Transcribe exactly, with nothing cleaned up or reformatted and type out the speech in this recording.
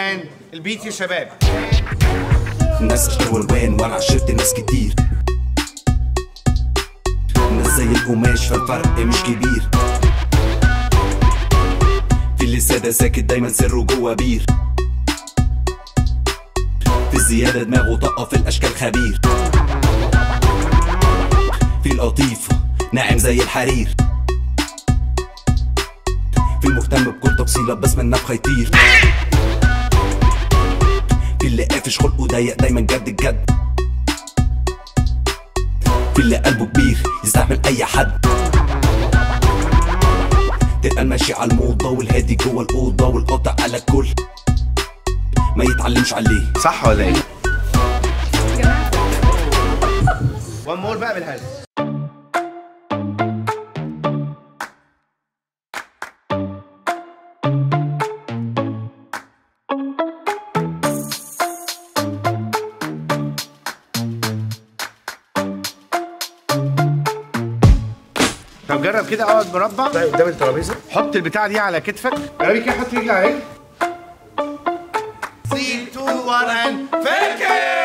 وان البيت يا شباب. الناس اشكال والوان وانا عشرت ناس كتير، الناس زي القماش فالفرق مش كبير، في اللي سادة ساكت دايما سره جوا بير، في الزيادة دماغه طاقة في الاشكال خبير، في القطيف ناعم زي الحرير، في المهتم بكل تفصيلة بس من نفخة يطير، في اللي قافش خلقه ضيق دايما جد الجد، في اللي قلبه كبير يستحمل اي حد، تبقى الماشي على الموضة والهادي جوه الأوضة والقاطع على الكل ما يتعلمش عليه. صح ولا ايه؟ وان مور بقى بالهادي. طب جرب كده، اقعد مربع قدام الترابيزه، حط البتاعه دي على كتفك، جربي كده، حط رجل على رجل. ثلاثة اتنين واحد فكر.